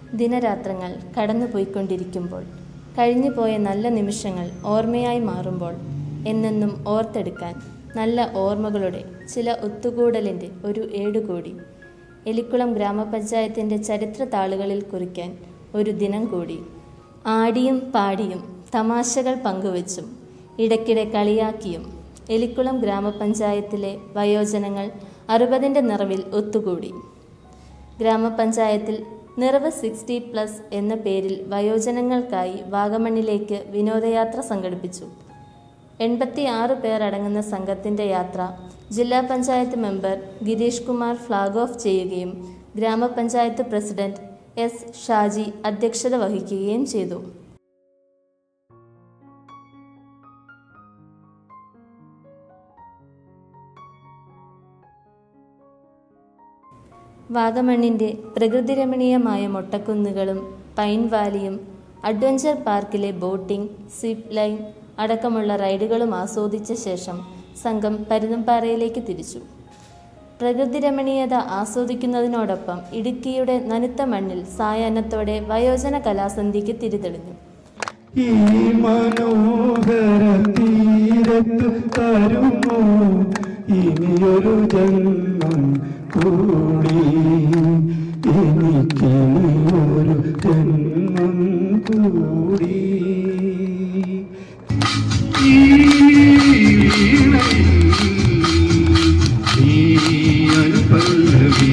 ദിനരാത്രങ്ങൾ കടന്നുപോയിക്കൊണ്ടിരിക്കുമ്പോൾ, കഴിഞ്ഞുപോയ നല്ല നിമിഷങ്ങൾ ഓർമ്മയായി മാറുമ്പോൾ, എന്നെന്നും ഓർത്തെടുക്കാൻ നല്ല ഓർമ്മകളുടെ ചില ഒത്തുകൂടലിൻ്റെ ഒരു ഏടുകൂടി, എലിക്കുളം ഗ്രാമപഞ്ചായത്തിൻ്റെ ചരിത്ര താളുകളിൽ കുറിക്കാൻ ഒരു ദിനം കൂടി. ആടിയും പാടിയും തമാശകൾ പങ്കുവച്ചും ഇടയ്ക്കിടെ കളിയാക്കിയും എലിക്കുളം ഗ്രാമപഞ്ചായത്തിലെ വയോജനങ്ങൾ 60ൻ്റെ നിറവിൽ ഒത്തുകൂടി. ഗ്രാമപഞ്ചായത്തിൽ നിറവ് 60+ എന്ന പേരിൽ വയോജനങ്ങൾക്കായി വാഗമണ്ണിലേക്ക് വിനോദയാത്ര സംഘടിപ്പിച്ചു. 86 പേർ അടങ്ങുന്ന സംഘത്തിൻ്റെ യാത്ര ജില്ലാ panchayat member Girish Kumar flag off ചെയ്യുകയും ഗ്രാമപഞ്ചായത്ത് പ്രസിഡന്റ് എസ് ഷാജി അധ്യക്ഷത വഹിക്കുകയും ചെയ്തു. വാഗമണ്ണിൻ്റെ പ്രകൃതിരമണീയമായ മൊട്ടക്കുന്നുകളും പൈൻ വാലിയും അഡ്വഞ്ചർ പാർക്കിലെ ബോട്ടിംഗ്, സിപ്പ് ലൈൻ അടക്കമുള്ള റൈഡുകളും ആസ്വദിച്ച ശേഷം സംഘം പരുന്തുംപാറയിലേക്ക് തിരിച്ചു. പ്രകൃതിരമണീയത ആസ്വദിക്കുന്നതിനോടൊപ്പം ഇടുക്കിയുടെ നനുത്ത മണ്ണിൽ സായാഹ്നത്തോടെ വയോജന കലാസന്ധ്യയ്ക്ക് തിരിതെളിഞ്ഞു. ഈ മനോഹര തീരത്ത് തരുമോ ഇനിയൊരു ജന്മം കൂടി, എനിക്കിനിയൊരു ജന്മം കൂടി. പല്ലവി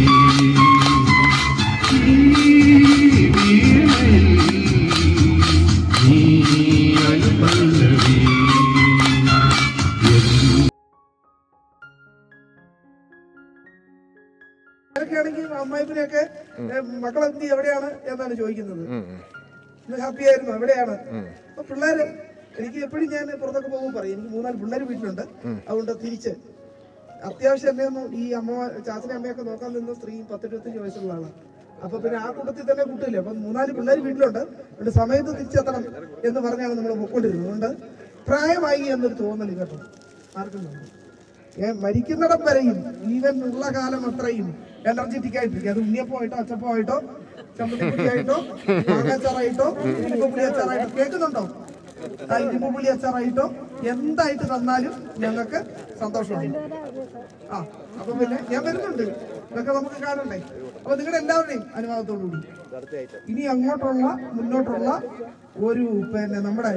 ണെങ്കിൽ അമ്മായിപ്പിനെയൊക്കെ മക്കളെന്ത് എവിടെയാണ് എന്നാണ് ചോദിക്കുന്നത്. ഹാപ്പി ആയിരുന്നു, എവിടെയാണ്? അപ്പൊ പിള്ളേര് എനിക്ക് എപ്പോഴും ഞാൻ പുറത്തൊക്കെ പോകുമ്പോൾ പറയും, എനിക്ക് 3-4 പിള്ളേര് വീട്ടിലുണ്ട്, അതുകൊണ്ട് തിരിച്ച് അത്യാവശ്യം എന്നെ ഒന്നും ഈ ചാച്ചനെ അമ്മയൊക്കെ നോക്കാൻ നിന്ന സ്ത്രീ 10-25 വയസ്സുള്ള ആളാണ്. അപ്പൊ പിന്നെ ആ കൂട്ടത്തിൽ തന്നെ കൂട്ടില്ല. അപ്പൊ 3-4 പിള്ളേര് വീട്ടിലുണ്ട്, അതുകൊണ്ട് സമയത്ത് തിരിച്ചെത്തണം എന്ന് പറഞ്ഞാണ് നമ്മൾ പൊക്കൊണ്ടിരുന്നത്. അതുകൊണ്ട് പ്രായമായി എന്നൊരു തോന്നൽ കേട്ടോ ആർക്കും തോന്നുന്നു. മരിക്കുന്നിടം വരെയും ഈവൻ ഉള്ള കാലം അത്രയും എനർജറ്റിക് ആയിട്ടിരിക്കും. അത് ഉണ്ണിയപ്പമായിട്ടോ അച്ചപ്പമായിട്ടോ ചമ്മന്തിപ്പൊടിയായിട്ടോ മാങ്ങാച്ചാറായിട്ടോ ഇരുമ്പുപുളി അച്ചാറായിട്ടോ, കേൾക്കുന്നുണ്ടോ? ഇരുമ്പുപുളി അച്ചാറായിട്ടോ എന്തായിട്ട് തന്നാലും ഞങ്ങൾക്ക് സന്തോഷമാണ്. അപ്പൊ പിന്നെ ഞാൻ വരുന്നുണ്ട്, ഇതൊക്കെ നമുക്ക് കാണണ്ടേ. അപ്പൊ നിങ്ങളുടെ എല്ലാവരുടെയും അനുവാദത്തോടുകൂടി ഇനി അങ്ങോട്ടുള്ള മുന്നോട്ടുള്ള ഒരു നമ്മുടെ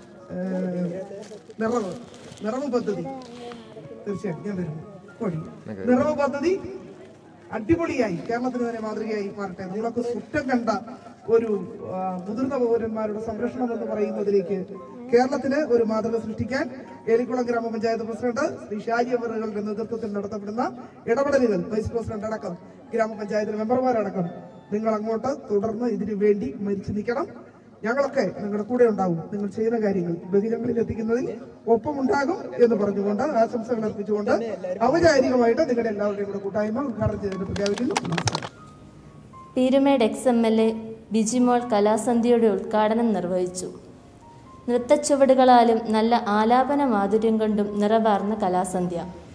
നിറവ് പദ്ധതി തീർച്ചയായിട്ടും ഞാൻ വരുന്നു. നിറവ് പദ്ധതി അടിപൊളിയായി കേരളത്തിന് തന്നെ മാതൃകയായി മാറട്ടെ. നിങ്ങളൊക്കെ സ്വപ്നം കണ്ട ഒരു മുതിർന്ന പൗരന്മാരുടെ സംരക്ഷണം എന്ന് പറയുന്നതിലേക്ക് കേരളത്തിന് ഒരു മാതൃക സൃഷ്ടിക്കാൻ എലിക്കുളം ഗ്രാമപഞ്ചായത്ത് പ്രസിഡന്റ് ശ്രീ ഷാജി അവറുകളുടെ നേതൃത്വത്തിൽ നടത്തപ്പെടുന്ന ഇടപെടലുകൾ, വൈസ് പ്രസിഡന്റ് അടക്കം ഗ്രാമപഞ്ചായത്തിലെ മെമ്പർമാരടക്കം നിങ്ങൾ അങ്ങോട്ട് തുടർന്ന് ഇതിനു വേണ്ടി മരിച്ചു നിൽക്കണം. ഞങ്ങളൊക്കെ നിങ്ങളുടെ കൂടെ ഉണ്ടാവും. നിങ്ങൾ ചെയ്യുന്ന കാര്യങ്ങൾ ബഹിരങ്ങളിൽ എത്തിക്കുന്നതിൽ ഒപ്പമുണ്ടാകും എന്ന് പറഞ്ഞുകൊണ്ട് ആശംസകൾ അർപ്പിച്ചുകൊണ്ട് ഔപചാരികമായിട്ട് നിങ്ങളുടെ എല്ലാവരുടെയും കൂടെ കൂട്ടായ്മ ഉദ്ഘാടനം ചെയ്തിട്ട് പ്രഖ്യാപിക്കുന്നു. പീരുമേട് എക്സ്-MLA ബിജിമോൾ കലാസന്ധ്യയുടെ ഉദ്ഘാടനം നിർവഹിച്ചു. നൃത്തച്ചുവടുകളാലും നല്ല ആലാപന മാധുര്യം കൊണ്ടും നിറവാർന്ന കലാസന്ധ്യ.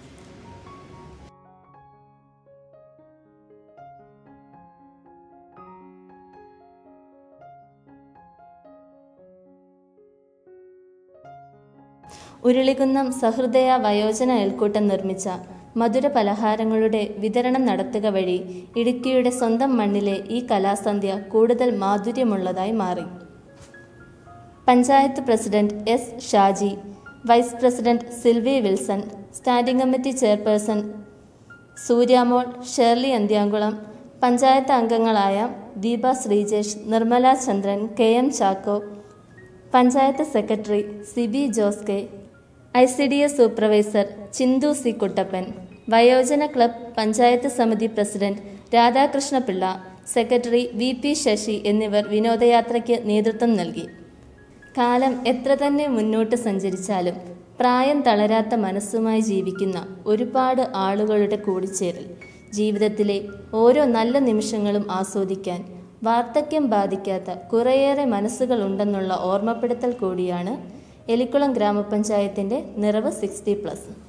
ഉരുളികുന്നം സഹൃദയ വയോജന അയൽക്കൂട്ടം നിർമ്മിച്ച മധുര പലഹാരങ്ങളുടെ വിതരണം നടത്തുക വഴി ഇടുക്കിയുടെ സ്വന്തം മണ്ണിലെ ഈ കലാസന്ധ്യ കൂടുതൽ മാധുര്യമുള്ളതായി മാറി. Panchayat president S Shaji, vice president Silvy Wilson, standing committee chairperson Suryamol, Shirley Anthyamkulam, panchayat അംഗങ്ങളായ Deepa Sreejesh, Nirmala Chandran, KM Chacko, panchayat secretary Siby Jose K, ICDS supervisor Chinthu C Kuttappan, വയോജന ക്ലബ് പഞ്ചായത്ത് സമിതി president Radhakrishnapillai, secretary VP Sasi എന്നിവർ വിനോദയാത്രയ്ക്ക് നേതൃത്വം നൽകി. കാലം എത്ര തന്നെ മുന്നോട്ട് സഞ്ചരിച്ചാലും പ്രായം തളരാത്ത മനസ്സുമായി ജീവിക്കുന്ന ഒരുപാട് ആളുകളുടെ കൂടിച്ചേരൽ, ജീവിതത്തിലെ ഓരോ നല്ല നിമിഷങ്ങളും ആസ്വദിക്കാൻ വാർദ്ധക്യം ബാധിക്കാത്ത കുറേയേറെ മനസ്സുകൾ ഉണ്ടെന്നുള്ള ഓർമ്മപ്പെടുത്തൽ കൂടിയാണ് എലിക്കുളം ഗ്രാമപഞ്ചായത്തിൻ്റെ നിറവ് 60+.